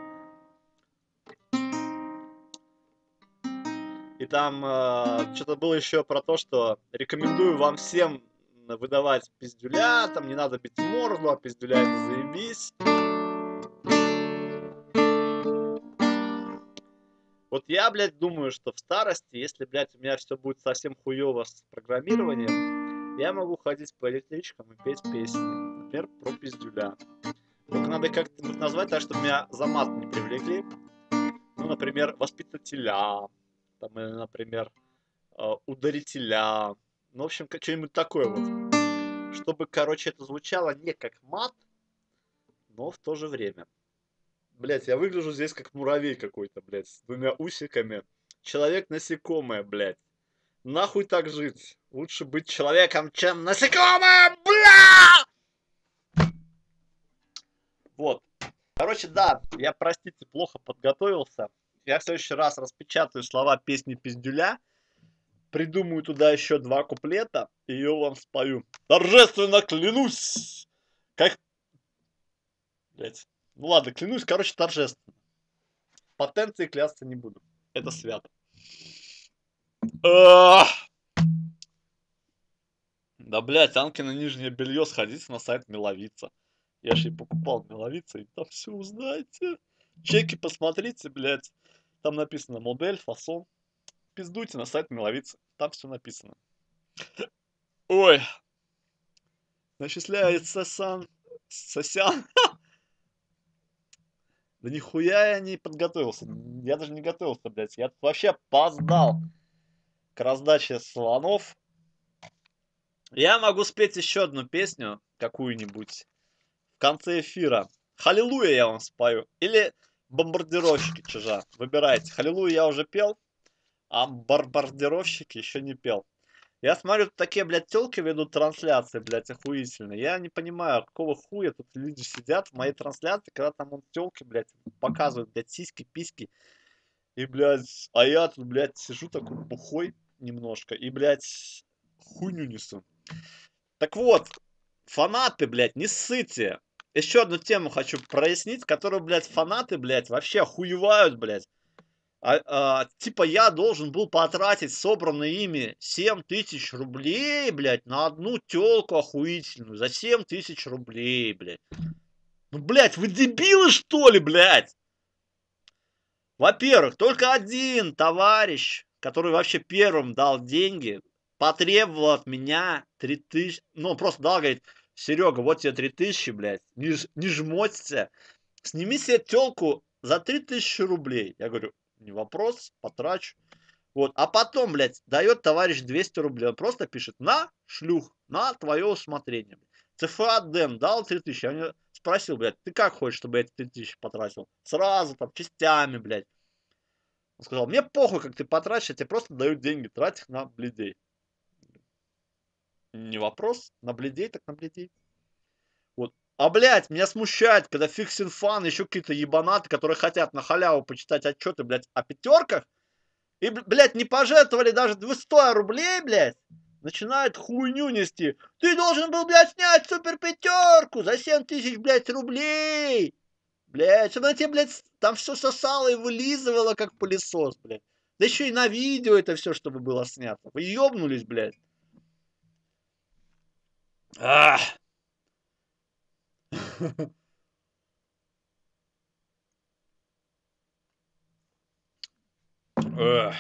И там что-то было еще про то, что рекомендую вам всем выдавать пиздюля, там не надо бить морду, а пиздюля это заебись. Вот я, блядь, думаю, что в старости, если, блядь, у меня все будет совсем хуево с программированием, я могу ходить по электричкам и петь песни. Например, про пиздюля. Только надо как-то назвать так, чтобы меня за мат не привлекли. Ну, например, воспитателя. Там, или, например, ударителя. Ну, в общем, что-нибудь такое вот. Чтобы, короче, это звучало не как мат, но в то же время. Блять, я выгляжу здесь как муравей какой-то, блять, с двумя усиками. Человек-насекомое, блять. Нахуй так жить? Лучше быть человеком, чем насекомое, бля! Вот. Короче, да, я, простите, плохо подготовился. Я в следующий раз распечатаю слова песни Пиздюля, придумаю туда еще 2 куплета и ее вам спою. Торжественно клянусь! Как... Блять. Ну ладно, клянусь, короче, торжественно. Потенции клясться не буду. Это свято. Да, блядь, Анкино нижнее белье, сходите на сайт Миловица. Я же и покупал Миловица, и там все узнаете. Чеки посмотрите, блядь. Там написано модель, фасон. Пиздуйте на сайт Миловица. Там все написано. Ой. Начисляется Сосян. Да нихуя я не подготовился. Я даже не готовился, блядь. Я вообще опоздал к раздаче слонов. Я могу спеть еще одну песню, какую-нибудь, в конце эфира. Халилуя я вам спою. Или бомбардировщики чужа. Выбирайте. Халилуя я уже пел, а бомбардировщики еще не пел. Я смотрю, такие, блядь, телки ведут трансляции, блядь, охуительные. Я не понимаю, какого хуя тут люди сидят в моей трансляции, когда там он телки, блядь, показывают, блядь, сиськи, письки. И, блядь, а я тут, блядь, сижу такой бухой немножко и, блядь, хуйню несу. Так вот, фанаты, блядь, не ссыте. Еще одну тему хочу прояснить, которую, блядь, фанаты, блядь, вообще охуевают, блядь. Типа я должен был потратить собранные ими 7000 рублей, блядь, на одну тёлку охуительную. За 7000 рублей, блядь. Ну, блядь, вы дебилы, что ли, блядь? Во-первых, только один товарищ, который вообще первым дал деньги, потребовал от меня 3000. Ну, просто дал, говорит, Серега, вот тебе 3000, блядь, не жмоться. Сними себе тёлку за 3000 рублей. Я говорю, не вопрос, потрачу. Вот, а потом, блядь, дает товарищ 200 рублей. Он просто пишет, на, шлюх, на твое усмотрение. ЦФА Дэн дал 3000. Я у него спросил, блядь, ты как хочешь, чтобы я эти 3000 потратил? Сразу, там, частями, блядь. Он сказал, мне похуй, как ты потратишь, я тебе просто даю деньги, трать их на бледей. Не вопрос, на бледей, так на бледей. Вот. А, блядь, меня смущает, когда Fixin Fun, еще какие-то ебанаты, которые хотят на халяву почитать отчеты, блядь, о пятерках, и, блядь, не пожертвовали даже 200 рублей, блядь, начинают хуйню нести. Ты должен был, блядь, снять супер пятерку за 7000, блядь, рублей. Блядь, чтобы она тебе, блядь, там все сосало и вылизывало, как пылесос, блядь. Да еще и на видео это все, чтобы было снято. Вы ёбнулись, блядь. Ах. Эх.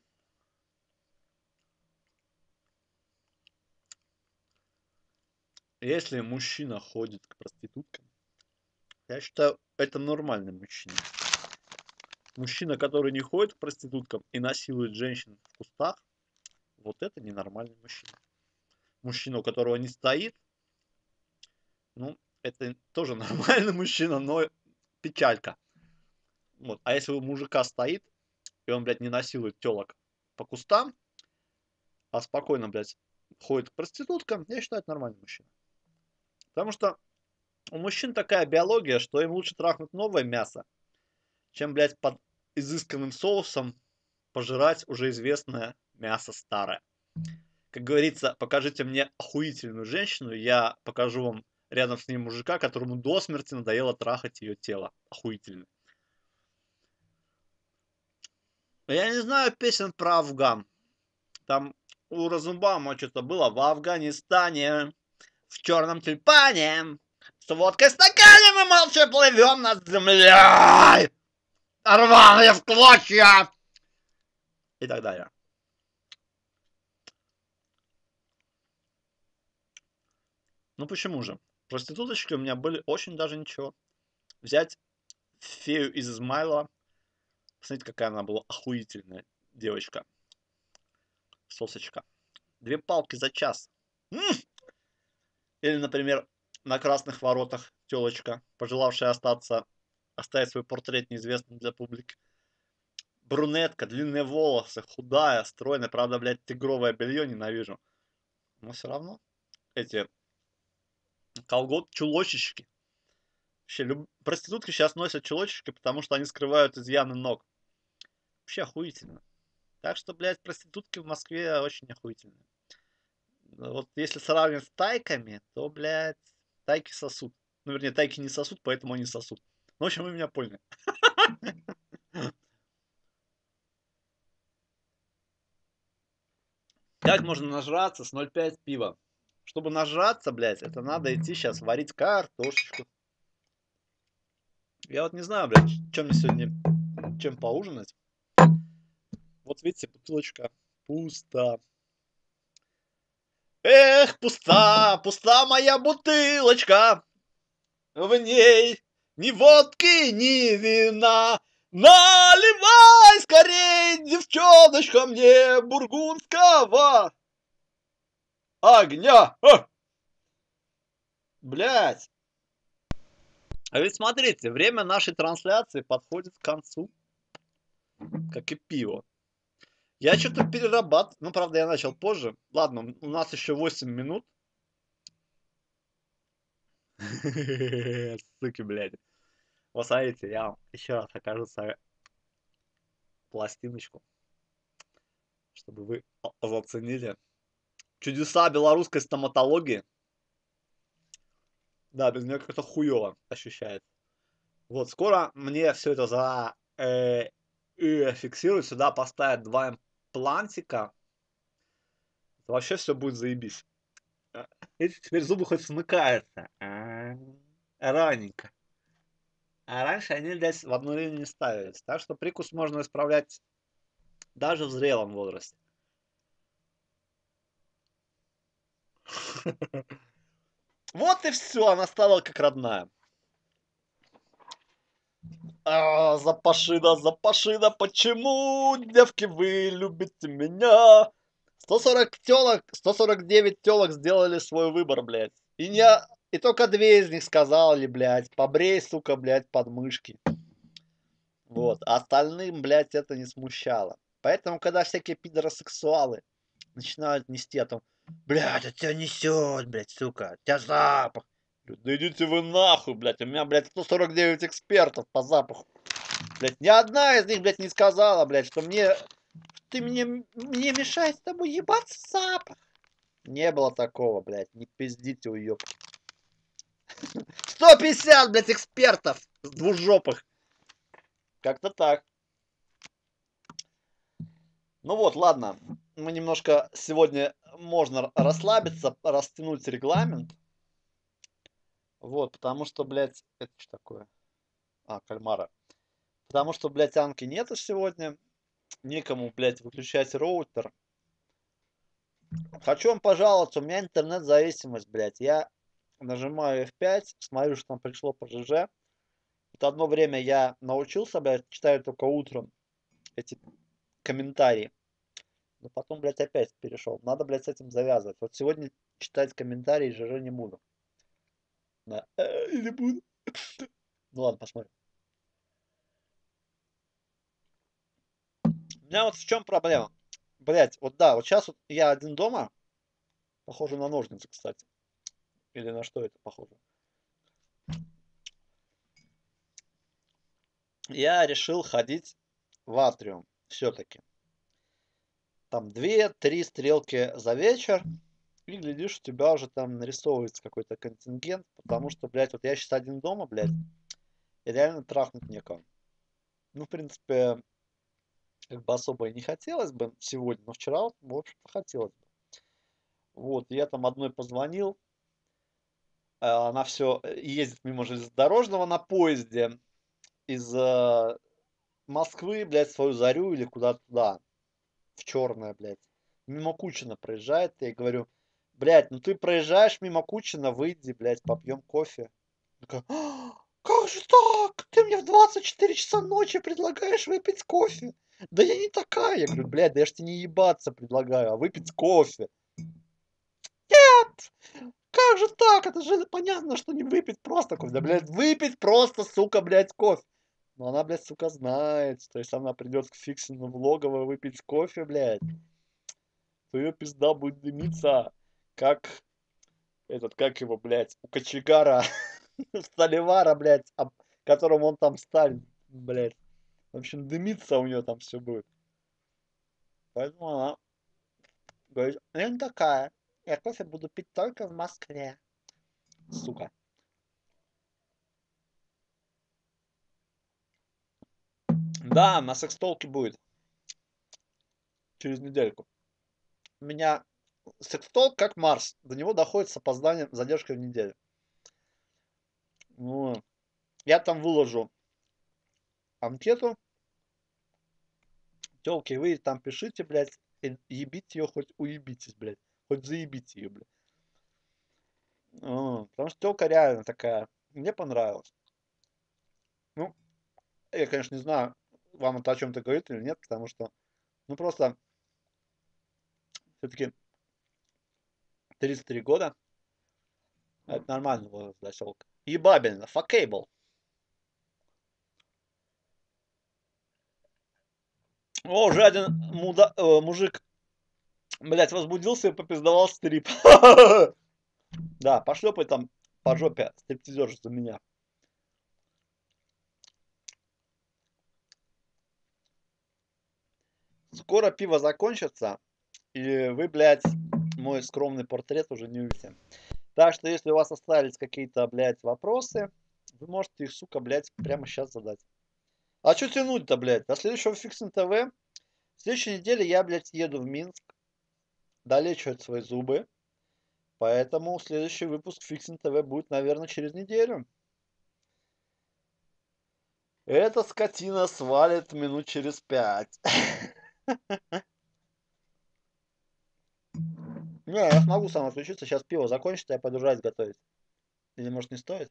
Если мужчина ходит к проституткам, я считаю, это нормальный мужчина. Мужчина, который не ходит к проституткам и насилует женщин в кустах, вот это ненормальный мужчина. Мужчина, у которого не стоит, ну, это тоже нормальный мужчина, но печалька. Вот. А если у мужика стоит, и он, блядь, не насилует телок по кустам, а спокойно, блядь, ходит к проституткам, я считаю, это нормальный мужчина. Потому что у мужчин такая биология, что им лучше трахнуть новое мясо, чем, блядь, под изысканным соусом пожирать уже известное мясо старое. Как говорится, покажите мне охуительную женщину, я покажу вам рядом с ней мужика, которому до смерти надоело трахать ее тело. Охуительно. Я не знаю песен про Афган. Там у Разумбама что-то было в Афганистане, в черном тюльпане. С водкой в стакане мы молча плывем над землей, рваные в клочья. И так далее. Ну почему же? Проституточки у меня были очень даже ничего. Взять фею из Измайлова. Посмотрите, какая она была охуительная девочка. Сосочка. 2 палки за час. Или, например, на Красных Воротах телочка, пожелавшая оставить свой портрет неизвестным для публики. Брюнетка, длинные волосы, худая, стройная. Правда, блядь, тигровое белье ненавижу. Но все равно. Эти чулочечки. Вообще, проститутки сейчас носят чулочечки, потому что они скрывают изъяны ног. Вообще охуительно. Так что, блядь, проститутки в Москве очень охуительные. Вот если сравнивать с тайками, то, блядь, тайки сосут. Ну, вернее, тайки не сосут, поэтому они сосут. Ну, в общем, вы меня поняли. Как можно нажраться с 0,5 пива? Чтобы нажраться, блядь, это надо идти сейчас варить картошечку. Я вот не знаю, блядь, чем мне сегодня, чем поужинать. Вот видите, бутылочка пуста. Эх, пуста, пуста моя бутылочка. В ней ни водки, ни вина. Наливай скорей, девчоночка, мне бургундского огня. Блять. А ведь смотрите, время нашей трансляции подходит к концу. Как и пиво. Я что-то перерабатываю. Ну, правда, я начал позже. Ладно, у нас еще 8 минут. Суки, блядь. Вот смотрите, я вам еще раз покажу свою пластиночку, чтобы вы заценили чудеса белорусской стоматологии. Да, без нее как-то хуево ощущает. Вот, скоро мне все это И фиксировать сюда, поставить два имплантика. Вообще все будет заебись. Видите, теперь зубы хоть смыкаются. Раненько. А раньше они, блядь, в одну линию не ставились. Так что прикус можно исправлять даже в зрелом возрасте. Вот и все, она стала как родная. Запашина, почему, девки, вы любите меня? 140 телок, 149 телок сделали свой выбор, блядь. И только две из них сказали, блядь, побрей, сука, блядь, подмышки. Вот, а остальным, блядь, это не смущало. Поэтому, когда всякие пидоросексуалы начинают нести о том, блядь, от тебя несет, блядь, сука, от тебя запах. Да идите вы нахуй, блядь, у меня, блядь, 149 экспертов по запаху. Блядь, ни одна из них, блядь, не сказала, блядь, что ты мне мешаешь с тобой ебаться запах. Не было такого, блядь, не пиздите уёбки. 150, блядь, экспертов с двужопых. Как-то так. Ну вот, ладно. Мы немножко сегодня можно расслабиться, растянуть регламент. Вот, потому что, блядь, это что такое? Кальмара. Потому что, блядь, Анки нету сегодня. Некому, блядь, выключать роутер. Хочу вам пожаловаться, у меня интернет-зависимость, блядь. Я нажимаю F5, смотрю, что там пришло по ЖЖ. Это одно время я научился, блядь, читаю только утром эти комментарии. Но потом, блядь, опять перешел. Надо, блядь, с этим завязывать. Вот сегодня читать комментарии ЖЖ не буду. Да. Не буду. Ну ладно, посмотрим. У меня вот в чем проблема. Блядь, вот да, вот сейчас вот я один дома. Похоже на ножницы, кстати. Или на что это похоже? Я решил ходить в атриум все-таки. Там 2-3 стрелки за вечер. И глядишь, у тебя уже там нарисовывается какой-то контингент. Потому что, блядь, вот я сейчас один дома, блядь. И реально трахнуть некого. Ну, в принципе, как бы особо и не хотелось бы сегодня. Но вчера, вот, в общем-то, хотелось бы. Вот, я там одной позвонил. Она все ездит мимо железнодорожного на поезде из Москвы, блядь, в свою Зарю или куда-то туда, в Черное, блядь. Мимо Кучина проезжает, я ей говорю, блядь, ну ты проезжаешь мимо Кучина, выйди, блядь, попьем кофе. Такая, как же так? Ты мне в 24 часа ночи предлагаешь выпить кофе? Да я не такая. Я говорю, блядь, да я ж тебе не ебаться предлагаю, а выпить кофе. Нет! Как же так? Это же понятно, что не выпить просто кофе. Да, блядь, выпить просто, сука, блядь, кофе. Но она, блядь, сука, знает, что если она придет к Фиксину в логово выпить кофе, блядь, то ее пизда будет дымиться, как как его, блядь, у кочегара Столивара, блядь, которому он там Сталин, блядь. В общем, дымиться у нее там все будет. Поэтому она говорит, я не такая. Я кофе буду пить только в Москве. Сука. Да, на секстолке будет. Через недельку. У меня секстолк как Марс. До него доходит с опозданием, задержкой в неделю. Ну, я там выложу анкету. Телки, вы там пишите, блядь, и ебите ее, хоть уебитесь, блядь. Хоть заебите ее, блядь. Потому что телка реально такая. Мне понравилась. Ну, я, конечно, не знаю, вам это о чем-то говорит или нет, потому что, ну, просто все-таки 33 года. Это нормальный возраст для телка. Ебабельно, факейбл. О, уже один мужик, блядь, возбудился и попиздовал стрип. Да, пошлепай там по жопе стриптизер за меня. Скоро пиво закончится, и вы, блядь, мой скромный портрет уже не увидите. Так что, если у вас остались какие-то, блядь, вопросы, вы можете их, сука, блядь, прямо сейчас задать. А что тянуть-то, блядь? До следующего Фиксин ТВ. В следующей неделе я, блядь, еду в Минск. Долечивать свои зубы. Поэтому следующий выпуск Фиксин ТВ будет, наверное, через неделю. Эта скотина свалит минут через 5. Не, я смогу сам отключиться. Сейчас пиво закончится, я пойду жрать готовить. Или может не стоит?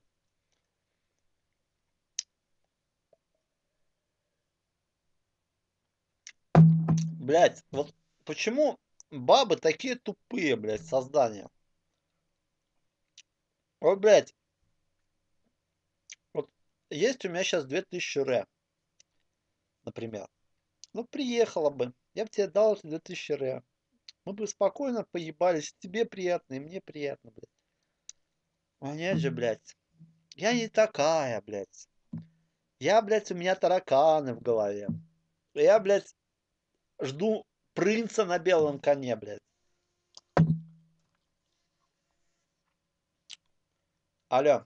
Блять, вот почему бабы такие тупые, блядь, создания? Вот, блядь, вот есть у меня сейчас 2000 например. Ну, приехала бы, я бы тебе дал эти 2000 Мы бы спокойно поебались, тебе приятно и мне приятно, блядь. А нет же, блядь, я не такая, блядь. Я, блядь, у меня тараканы в голове. Я, блядь, жду принца на белом коне, блядь. Алло,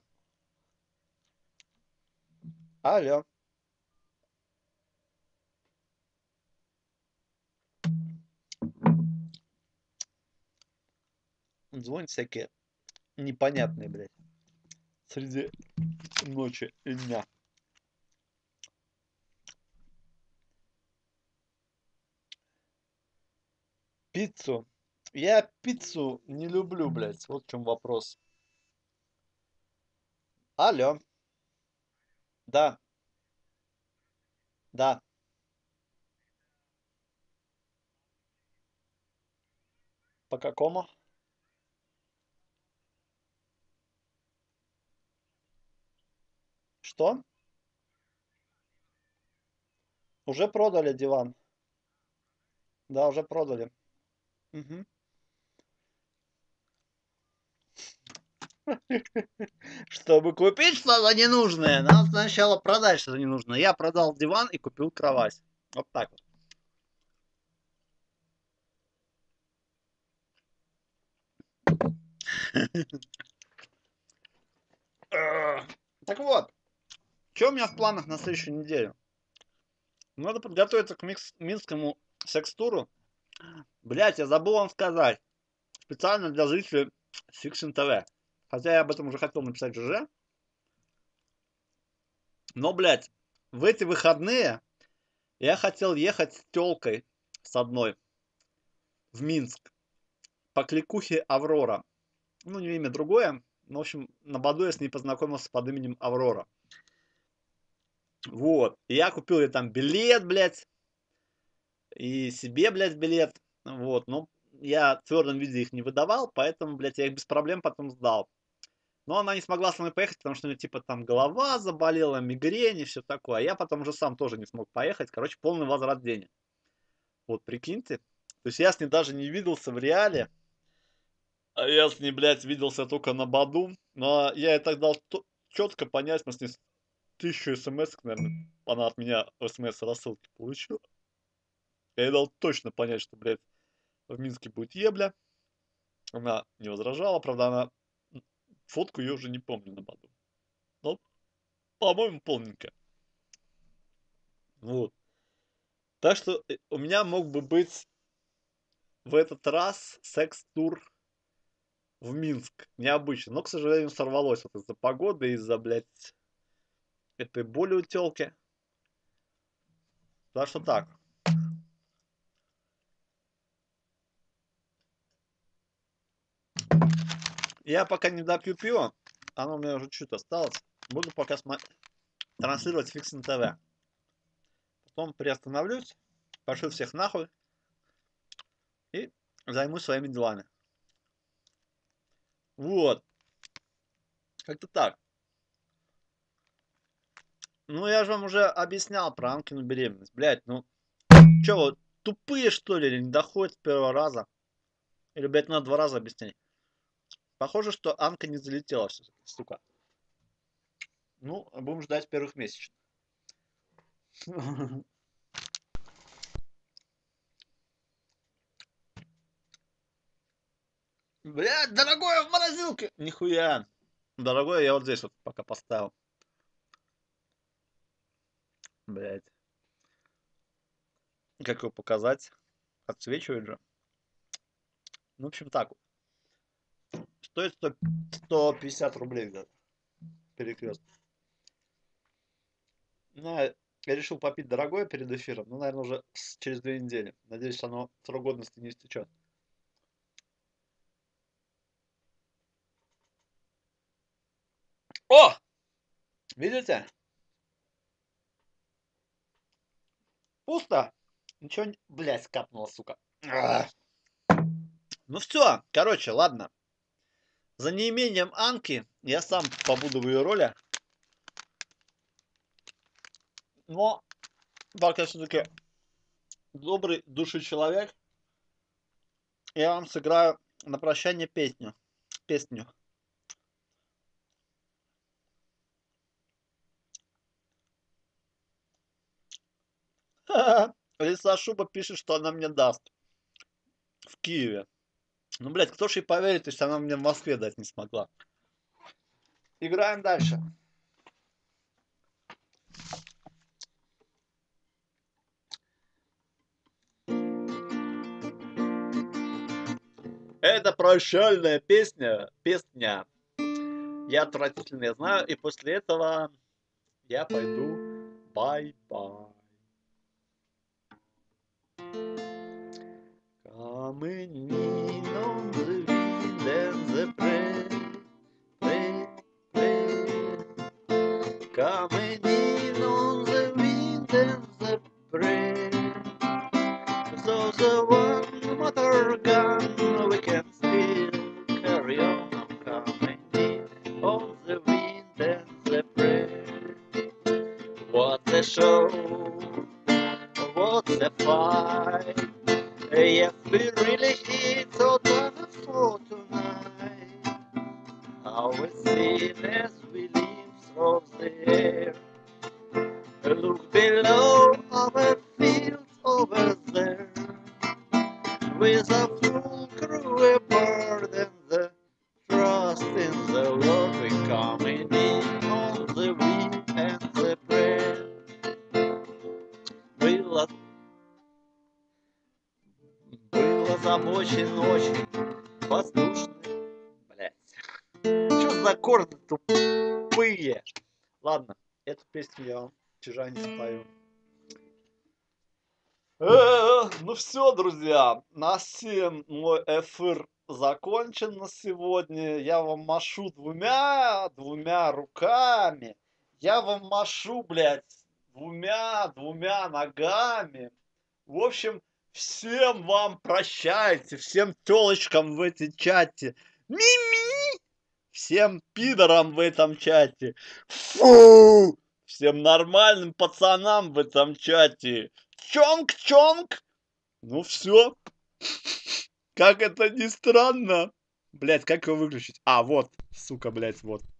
алло. Звонят всякие непонятные, блядь, среди ночи и дня. Пиццу. Я пиццу не люблю, блядь. Вот в чем вопрос. Алло. Да, да. По какому? Что? Уже продали диван. Да, уже продали. Мгм. Чтобы купить что-то ненужное, надо сначала продать что-то ненужное. Я продал диван и купил кровать. Вот так вот. Так вот, что у меня в планах на следующую неделю? Надо подготовиться к минскому секс-туру. Блять, я забыл вам сказать. Специально для зрителей Fiction TV. Хотя я об этом уже хотел написать ЖЖ. Но, блядь, в эти выходные я хотел ехать с тёлкой с одной в Минск по кликухе Аврора. Ну, не имя другое. Но, в общем, на Баду я с ней познакомился под именем Аврора. Вот. И я купил ей там билет, блядь. И себе, блядь, билет. Вот. Но я в твердом виде их не выдавал, поэтому, блядь, я их без проблем потом сдал. Но она не смогла со мной поехать, потому что у нее типа там голова заболела, мигрень и все такое. А я потом уже сам тоже не смог поехать. Короче, полный возврат денег. Вот прикиньте. То есть я с ней даже не виделся в реале. А я с ней, блядь, виделся только на Баду. Но я ей так дал четко понять, мы с ней 1000 смс, наверное, она от меня смс рассылки получила. Я ей дал точно понять, что, блядь, в Минске будет ебля. Она не возражала, правда, она фотку ее уже не помню на Баду. Но, по-моему, полненькая. Вот. Так что у меня мог бы быть в этот раз секс-тур в Минск. Необычно. Но, к сожалению, сорвалось вот из-за погоды, из-за, блядь, этой боли у тёлки. Так что так. Я пока не допью пиво. Оно у меня уже чуть осталось. Буду пока транслировать Фиксин ТВ. Потом приостановлюсь, пошлю всех нахуй и займусь своими делами. Вот. Как-то так. Ну, я же вам уже объяснял про Анкину беременность. Блять, ну, чё, вот тупые, что ли, или не доходят с первого раза? Или, блядь, надо 2 раза объяснять? Похоже, что Анка не залетела все-таки, сука. Ну, будем ждать первых месячных. Блядь, дорогое в морозилке! Нихуя. Дорогое я вот здесь вот пока поставил. Блять. Как его показать? Отсвечивает же. Ну, в общем, так вот. Стоит 150 рублей где-то. Перекресток. Ну, я решил попить дорогое перед эфиром. Ну, наверное, уже через 2 недели. Надеюсь, оно срок годности не истечет. О! Видите? Пусто. Ничего не... Блядь, капнуло, сука. Ну все, короче, ладно. За неимением Анки я сам побуду в ее роли. Но, так я все-таки добрый души человек. Я вам сыграю на прощание песню. Лиса Шуба пишет, что она мне даст. В Киеве. Ну, блядь, кто ж ей поверит, если она мне в Москве дать не смогла. Играем дальше. Это прощальная песня. Я отвратительно я знаю, и после этого я пойду бай-бай. Coming in on the wind and the pray. Coming in on the wind and the pray. So the one motor gun we can still carry on. Coming in on the wind and the pray. What a show, what a fight. Yes, we really hit so for tonight. How we see as we leave through the air. Look below our fields over there. With a full crew aboard and the trust in the Lord, we coming in on the wind and the prayer. Было замочен очень воздушный. Блять. Что за аккорды тупые? Ладно, эту песню я вам чужа не спою. Ну все, друзья, на всем мой эфир закончен на сегодня. Я вам машу двумя руками. Я вам машу, блядь, двумя ногами. В общем, всем вам прощайте, всем тёлочкам в этой чате. Мими! Всем пидорам в этом чате. Фу! Всем нормальным пацанам в этом чате. Чонг-чонг! Ну все. Как это ни странно. Блять, как его выключить? А, вот, сука, блять, вот.